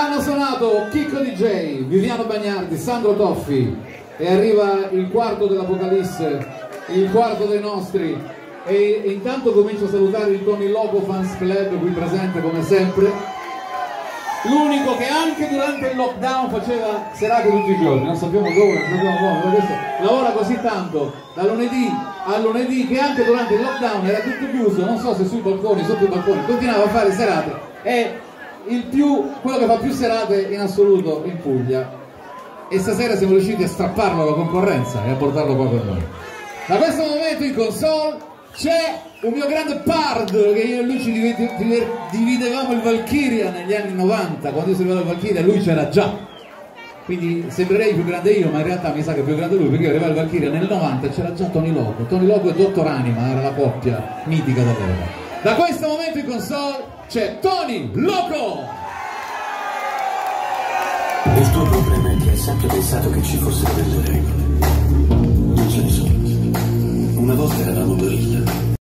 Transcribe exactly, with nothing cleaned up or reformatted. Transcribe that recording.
hanno suonato Chicco D J, Viviano Bagnardi, Sandro Toffi, e arriva il quarto dell'Apocalisse, il quarto dei nostri, e, e intanto comincio a salutare il Tony Loco Fans Club qui presente come sempre, l'unico che anche durante il lockdown faceva serate tutti i giorni, non sappiamo dove, non sappiamo come, questo lavora così tanto da lunedì a lunedì che anche durante il lockdown era tutto chiuso, non so se sui balconi, sotto i balconi, continuava a fare serate, è il più, quello che fa più serate in assoluto in Puglia, e stasera siamo riusciti a strapparlo alla concorrenza e a portarlo qua con noi. Da questo momento in console c'è un mio grande pard, che io e lui ci dividevamo il Valkyria negli anni novanta, quando io servivo il Valkyria lui c'era già, quindi sembrerei più grande io, ma in realtà mi sa che è più grande lui, perché io arrivavo il Valkyria nel novanta e c'era già Tony Loco. Tony Loco e Dottor Anima era la coppia mitica dall'epoca. Da questo momento in console c'è Tony Loco! Il tuo problema è che hai sempre pensato che ci fossero delle regole. Non ce ne sono. Una volta eravamo gorilla.